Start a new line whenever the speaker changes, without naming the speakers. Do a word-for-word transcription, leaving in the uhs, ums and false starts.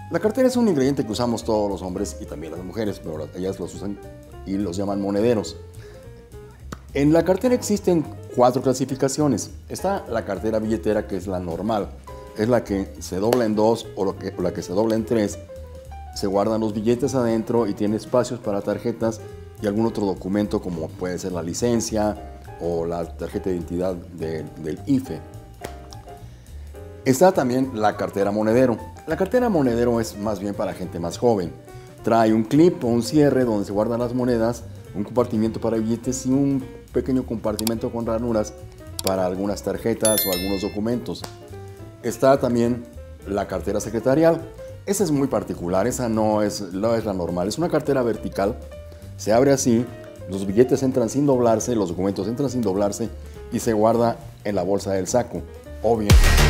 La cartera es un ingrediente que usamos todos los hombres y también las mujeres, pero ellas los usan y los llaman monederos. En la cartera existen cuatro clasificaciones. Está la cartera billetera, que es la normal. Es la que se dobla en dos o, lo que, o la que se dobla en tres. Se guardan los billetes adentro y tiene espacios para tarjetas y algún otro documento, como puede ser la licencia o la tarjeta de identidad de, del I F E. Está también la cartera monedero. La cartera monedero es más bien para gente más joven. Trae un clip o un cierre donde se guardan las monedas, un compartimiento para billetes y un pequeño compartimento con ranuras para algunas tarjetas o algunos documentos. Está también la cartera secretarial. Esa es muy particular, esa no es, no es la normal. Es una cartera vertical, se abre así, los billetes entran sin doblarse, los documentos entran sin doblarse y se guarda en la bolsa del saco. Obvio.